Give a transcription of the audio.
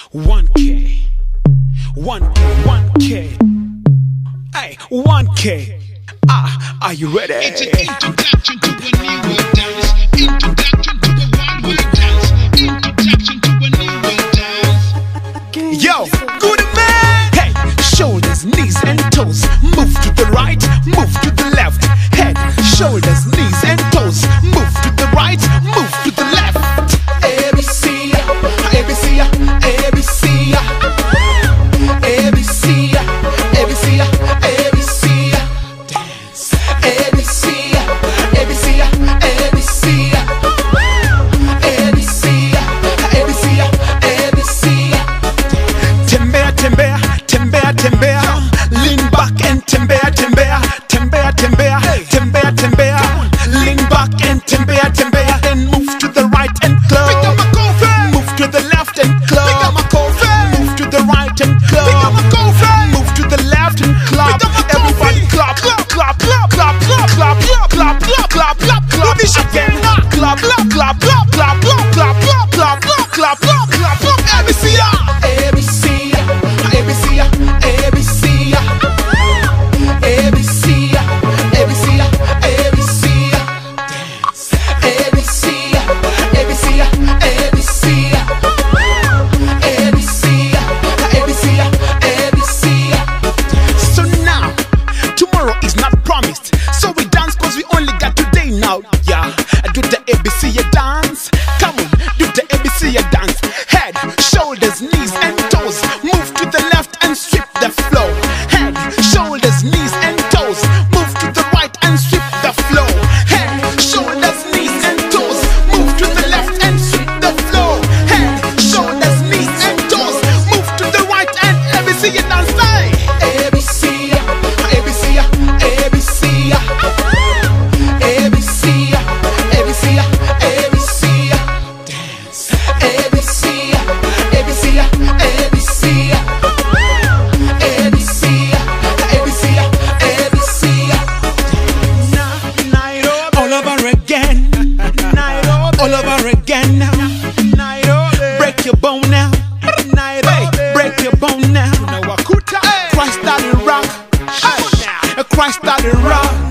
1K, 1K, 1K, hey, 1K. Are you ready? It's an introduction to a new world dance. Introduction to a one world dance. Introduction to a new world dance. Yo, good man. Hey, shoulders, knees and toes. Move to the right, move to the left. Head, shoulders, knees and toes. Move to the right, move to the left. ABC, ABC, ABC, ABC, ABC, ABC. Dance. ABC, ABC, ABC, ABC, ABC, ABC. Tembea, tembea, tembea, tembea. Lean back and tembea, tembea, tembea, tembea, tembea, tembea. Lean back and tembea, tembea. Then move to the right and club. Move to the left and club. Move to the right and club. Move to the left and club. Everybody clap, clap, clap, clap, clap, clap, clap, clap, clap, clap, clap, clap. Again, clap, clap, clap, clap, clap, clap, clap, clap, clap, clap, clap, clap, clap. ABC, ABC, ABC, ABC, ABC, ABC, ABC. Dance. ABC, ABC, ABC, ABC, ABC, ABC. So now, tomorrow is not promised. So we dance cause we only got today now. Yeah, do the ABC dance. Come on, do the ABC dance. Head, shoulders, knees and toes. Move to the left and sweep the floor. Head, shoulders, knees and toes. Move to the right and sweep the floor. Head, shoulders, knees and toes. Move to the left and sweep the floor. Head, shoulders, knees and toes. Move to the right and ABC dance. ABC, ABC, ABC, ABC, ABC, ABC. Dance. ABC, ABC, ABC, ABC, ABC, ABC. All over again, all over again now. Break your bone now, hey, break your bone now. Christ started rock, Christ started rock.